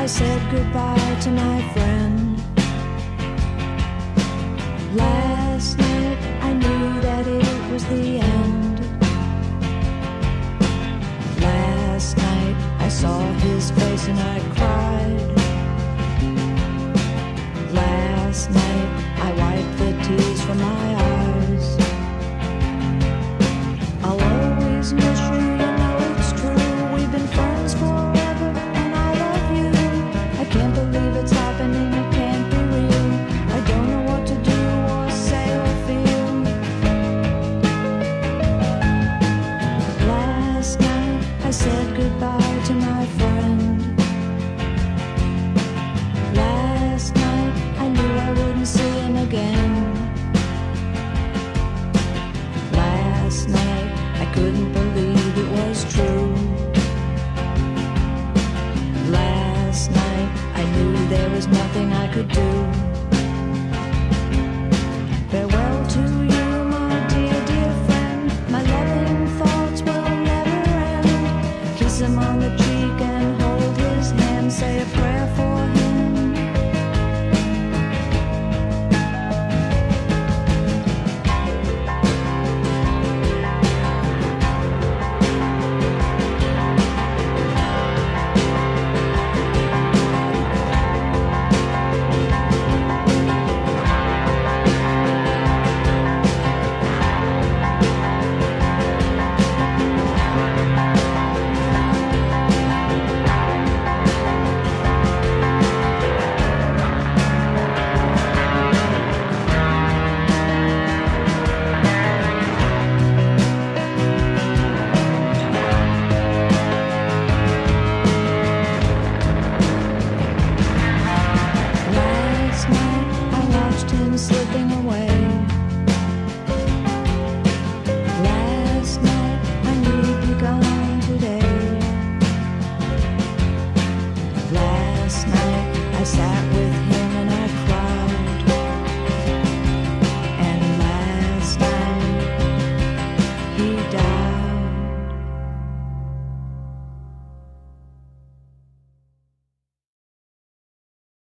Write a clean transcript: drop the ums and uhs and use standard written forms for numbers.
said goodbye to my friend. Last night I knew that it was the end. Last night I saw his face and I cried. Last night I wiped the tears from my eyes. I'll always miss you, you know it's true. We've been friends forever and I love you. I can't believe it's happening, it can't be real. I don't know what to do or say or feel. Last night I said goodbye to my friend. Last night I knew I wouldn't see him again. Last night I couldn't believe it was true. Last night I knew there was nothing I could do.